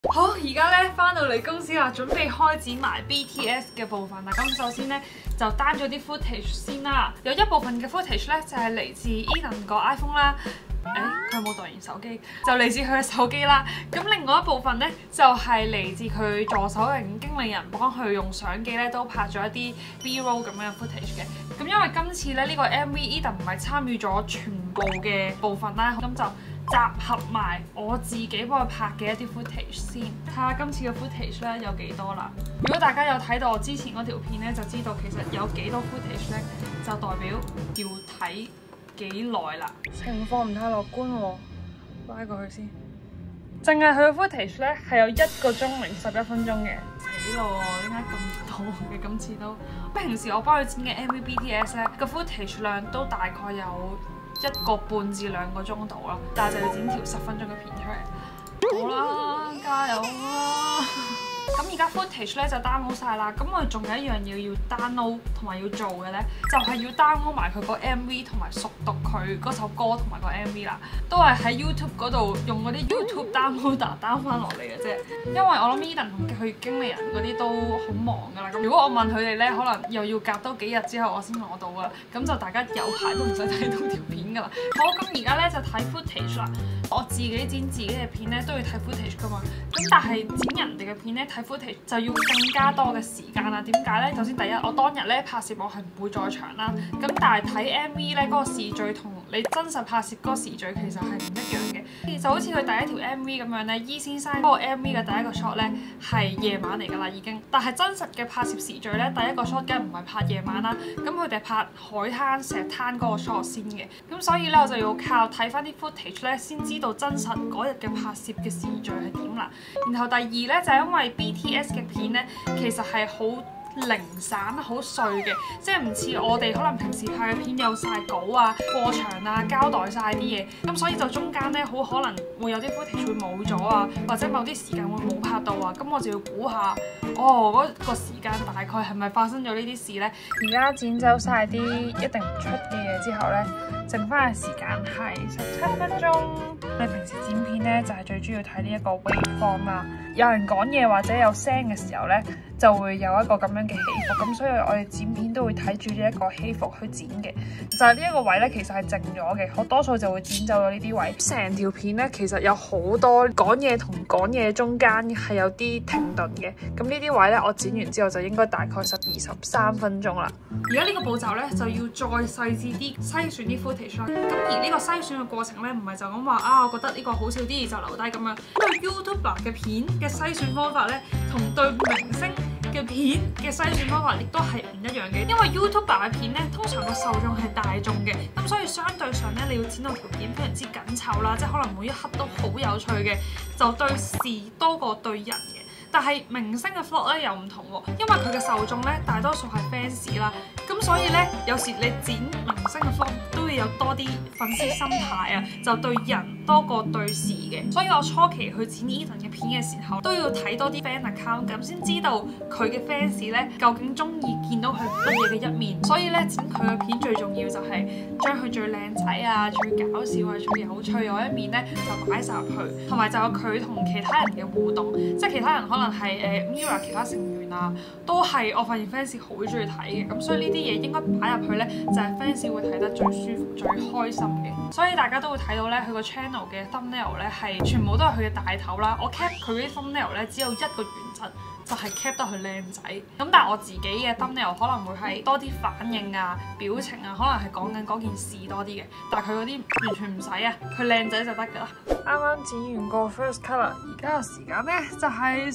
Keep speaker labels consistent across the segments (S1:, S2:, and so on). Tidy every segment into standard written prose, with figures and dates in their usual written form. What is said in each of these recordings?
S1: 好，而家咧翻到嚟公司啦，準備開展埋 BTS 嘅部分啦。咁首先咧就 down 咗啲 footage 先啦。有一部分嘅 footage 咧就係嚟自 Eden 個 iPhone 啦。佢有冇代言手機？就嚟自佢嘅手機啦。咁另外一部分咧就係嚟自佢助手型經理人幫佢用相機咧都拍咗一啲 B-roll 咁樣嘅 footage 嘅。咁因為今次咧呢個 MV Eden 唔係參與咗全部嘅部分啦，咁就集合埋我自己幫佢拍嘅一啲 footage 先，睇下今次嘅 footage 咧有幾多啦。如果大家有睇到我之前嗰條片咧，就知道其實有幾多 footage 咧，就代表要睇幾耐啦。情況唔太樂觀喎，拉過去先。淨係佢嘅 footage 咧係有1個鐘零11分鐘嘅，死咯！點解咁多嘅今次都？平時我幫佢剪嘅 MV BTS 咧個 footage 量都大概有1個半至2個鐘度啦，但係就要剪條10分鐘嘅片出嚟。好啦，加油啦！咁而家 footage 咧就 download 晒啦，咁我哋仲有一樣嘢要 download 同埋要做嘅咧，就係要 download 埋佢個 MV 同埋熟讀佢嗰首歌同埋個 MV 啦，都係喺 YouTube 嗰度用嗰啲 YouTube downloader down 翻落嚟嘅啫。因為我諗 Eden 同佢經理人嗰啲都好忙㗎啦。咁如果我問佢哋咧，可能又要隔多幾日之後我先攞到㗎啦。咁就大家有排都唔使睇到條片㗎啦。好，咁而家咧就睇 footage 啦。我自己剪自己嘅片咧都要睇 footage 㗎嘛。咁但係剪人哋嘅片咧睇 footage 就要更加多嘅時間啦。點解咧？首先第一，我當日咧拍攝我係唔會在場啦。咁但係睇 MV 咧嗰個時序同你真實拍攝嗰個時序其實係唔一樣嘅。就好似佢第一條 MV 咁樣咧，E 先生嗰個 MV 嘅第一個 shot 咧係夜晚嚟㗎啦已經。但係真實嘅拍攝時序咧，第一個 shot 梗係唔係拍夜晚啦。咁佢哋拍海灘、石灘嗰個 shot 先嘅。咁所以咧我就要靠睇翻啲 footage 咧，先知道真實嗰日嘅拍攝嘅時序係點啦。然後第二咧就係因為 BTS 嘅片咧，其實係好零散、好碎嘅，即係唔似我哋可能平時拍嘅片有晒稿啊、過場啊、交代晒啲嘢，咁所以就中間咧好可能會有啲 footage 會冇咗啊，或者某啲時間會冇拍到啊，咁我就要估下，嗰個時間大概係咪發生咗呢啲事呢？而家剪走晒啲一定唔出嘅嘢之後呢，剩翻嘅時間係17分鐘。你平時剪片呢，就係最主要睇呢一個 waveform 啦，有人講嘢或者有聲嘅時候呢，就會有一個咁樣嘅起伏，咁所以我哋剪片都會睇住呢一個起伏去剪嘅。就係呢一個位咧，其實係靜咗嘅，我多數就會剪走咗呢啲位。成條片咧，其實有好多講嘢同講嘢中間係有啲停頓嘅，咁呢啲位咧，我剪完之後就應該大概12、13分鐘啦。而家呢個步驟咧，就要再細緻啲篩選啲 footage 啦。咁而呢個篩選嘅過程咧，唔係就咁話啊，我覺得呢個好笑啲就留低咁樣。因為 YouTuber 嘅片嘅篩選方法咧，同對明星嘅片嘅篩選方法亦都係唔一樣嘅，因為 YouTuber 嘅片咧，通常個受眾係大眾嘅，咁所以相對上咧，你要剪到條片非常之緊湊啦，即係可能每一刻都好有趣嘅，就對事多過對人嘅。但係明星嘅 vlog 咧又唔同喎，因為佢嘅受眾咧大多數係 fans 啦，咁所以咧有時你剪明星嘅 vlog 都會有多啲粉絲心態啊，就對人多過對事嘅。所以我初期去剪 Eden 嘅片嘅時候，都要睇多啲 fan account， 咁先知道佢嘅 fans 咧究竟中意見到佢乜嘢嘅一面。所以咧剪佢嘅片最重要就係將佢最靚仔啊、最搞笑啊、最有趣嗰一面咧就擺晒入去，同埋就有佢同其他人嘅互動，即係其他人可能係Mirror 其他成員啊，都係我發現 fans 好中意睇嘅，咁所以呢啲嘢應該擺入去咧，就係 fans 會睇得最舒服、最開心嘅。所以大家都會睇到咧，佢個 channel 嘅 thumbnail 咧係全部都係佢嘅大頭啦。我 cap 佢啲 thumbnail 咧只有一個原則，就係 cap 得佢靚仔。咁但係我自己嘅 thumbnail 可能會係多啲反應啊、表情啊，可能係講緊嗰件事多啲嘅。但係佢嗰啲完全唔使啊，佢靚仔就得㗎啦。啱啱剪完個 first color， 而家嘅時間咧就係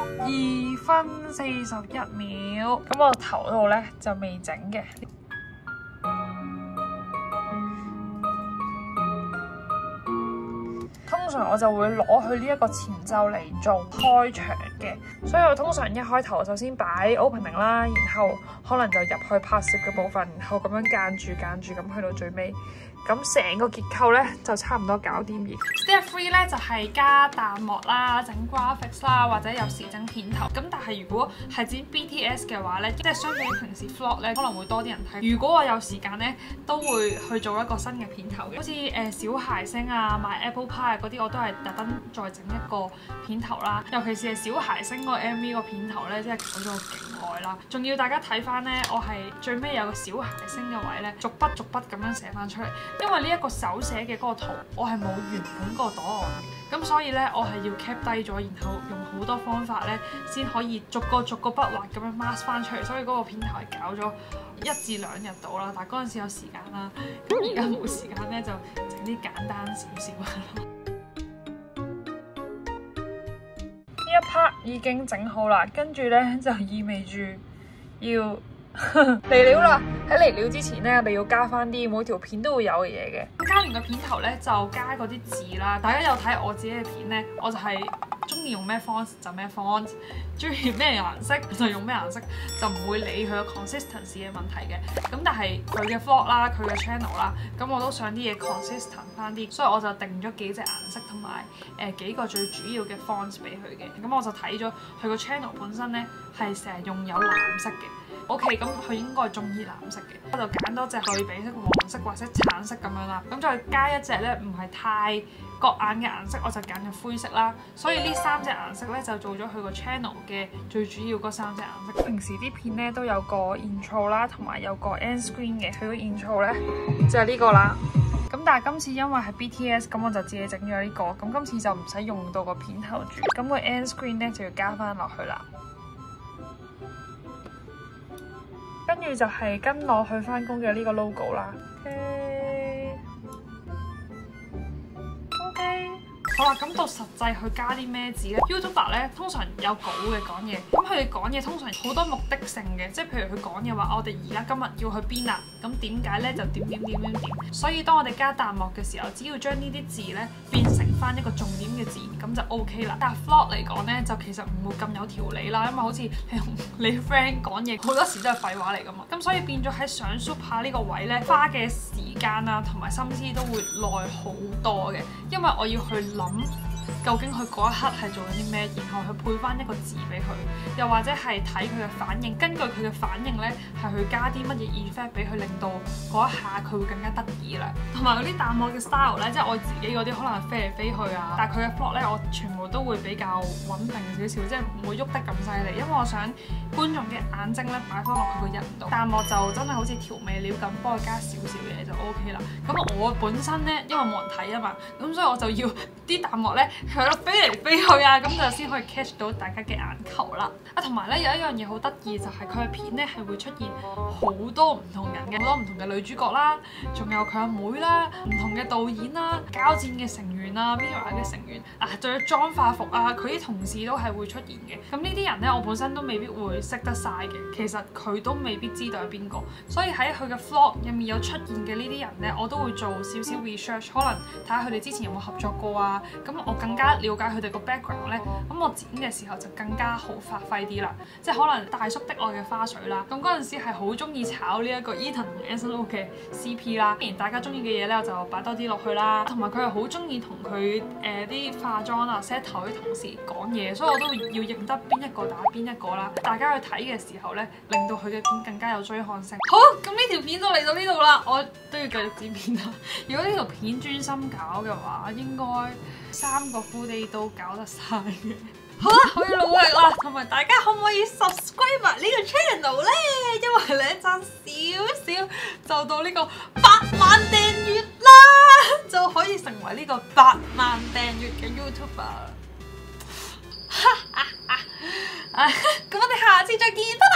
S1: 12分41秒。咁我頭度咧就未整嘅。通常我就會攞佢呢一個前奏嚟做開場嘅，所以我通常一開頭首先擺 opening 啦，然後可能就入去拍攝嘅部分，然後咁樣間住咁去到最尾。咁成個結構咧就差唔多搞掂嘅。Step 3咧就係加彈幕啦、整 graphics 啦，或者有時整片頭。咁但係如果係剪 BTS 嘅話咧，即係相比平時 vlog 咧，可能會多啲人睇。如果我有時間咧，都會去做一個新嘅片頭嘅，好似小諧星啊、買 Apple Pie 嗰啲， 我都係特登再整一個片頭啦。尤其是係小孩星嗰個 MV 個片頭咧，真係搞咗我勁耐啦。仲要大家睇翻咧，我係最尾有個小孩星嘅位咧，逐筆逐筆咁樣寫翻出嚟。因為呢一個手寫嘅嗰個圖，我係冇原本嗰個檔案嘅，咁所以咧我係要 cap 低咗，然後用好多方法咧先可以逐個筆畫咁樣 mask 翻出嚟。所以嗰個片頭係搞咗1至2日到啦，但係嗰陣時有時間啦，咁而家冇時間咧就整啲簡單少少嘅咯。呢一 part 已經整好啦，跟住咧就意味住要嚟料啦！喺嚟料之前咧，我哋要加翻啲每條片都會有嘅嘢嘅。加完個片頭咧，就加嗰啲字啦。大家有睇我自己嘅片咧，我就係中意用咩 font 就咩 font， 中意咩顏色就用咩顏色，就唔會理佢嘅 consistency 嘅問題嘅。咁但係佢嘅 vlog 啦，佢嘅 channel 啦，咁我都想啲嘢 consistent 翻啲，所以我就定咗幾隻顏色同埋幾個最主要嘅 fonts 俾佢嘅。咁我就睇咗佢個 channel 本身咧係成日用有藍色嘅。OK， 咁佢應該係中意藍色嘅，我就揀多隻對比色黃色或者橙色咁樣啦。咁再加一隻咧唔係太覺眼嘅顏色，我就揀咗灰色啦。所以呢3隻顏色咧就做咗佢個 channel 嘅最主要嗰3隻顏色。平時啲片咧都有個 intro 啦，同埋有個 end screen 嘅。佢個 intro 咧就係呢個啦。咁但係今次因為係 BTS， 咁我就自己整咗呢個。咁今次就唔使用到個片頭住。咁個 end screen 咧就要加翻落去啦。跟住就係跟我去返工嘅呢個 logo 啦。OK。好啦，咁到實際去加啲咩字咧 ？YouTuber 咧通常有稿嘅講嘢，咁佢哋講嘢通常好多目的性嘅，即係譬如佢講嘢話，我哋而家今日要去邊啦，咁點解咧就點。所以當我哋加彈幕嘅時候，只要將呢啲字咧變成翻一個重點嘅字，咁就 OK 啦。但係 vlog 嚟講咧，就其實唔會咁有條理啦，因為好似你同你 friend 講嘢，好多時都係廢話嚟噶嘛。咁所以變咗喺上 super 呢個位咧，花嘅時間啊同埋心思都會耐好多嘅，因為我要去諗究竟佢嗰一刻係做緊啲咩，然後去配翻一個字俾佢，又或者係睇佢嘅反應，根據佢嘅反應咧，係去加啲乜嘢 effect 俾佢，令到嗰一下佢會更加得意啦。同埋嗰啲彈幕嘅 style 咧，即係我自己嗰啲可能係飛嚟飛去啊，但係佢嘅 vlog 咧，我全部都會比較穩定少少，即係唔會喐得咁犀利，因為我想觀眾嘅眼睛咧擺翻落佢個人度。彈幕就真係好似調味料咁，幫佢加少少嘢就 OK 啦。咁我本身咧，因為冇人睇啊嘛，咁所以我就要啲彈幕咧係咯飛嚟飛去啊，咁就先可以 catch 到大家嘅眼球啦。啊，同埋咧有一樣嘢好得意，就係佢嘅片咧係會出現好多唔同人嘅，好多唔同嘅女主角啦，仲有佢阿妹啦，唔同嘅導演啦，交戰嘅成員啊 Mirror 嘅成員啊，仲有妝化服啊，佢啲同事都係會出現嘅。咁呢啲人咧，我本身都未必會識得晒嘅，其實佢都未必知道係邊個，所以喺佢嘅 vlog 入面有出現嘅呢啲人咧，我都會做少少 research， 可能睇下佢哋之前有冇合作過啊，咁我更加了解佢哋個 background 咧，咁我剪嘅時候就更加好發揮啲啦。即係可能大叔的愛嘅花絮啦，咁嗰陣時係好中意炒呢一個 Ethan 同 Anson 嘅 CP 啦。既然大家中意嘅嘢咧，我就擺多啲落去啦。同埋佢係好中意同佢啲化妝啊 set 頭嘅同事講嘢，所以我都要認得邊一個打邊一個啦。大家去睇嘅時候咧，令到佢嘅片更加有追看性。好，咁呢條片就嚟到呢度啦，我都要繼續剪片啦。如果呢條片專心搞嘅話，應該3個 full day 都搞得晒嘅。好啦，我要努力啦，同埋大家可唔可以 subscribe 埋呢個 channel 咧？因為咧爭少少就到呢個8萬訂閱啦，就可以成為呢個8萬訂閱嘅 YouTuber。咁我哋下次再見。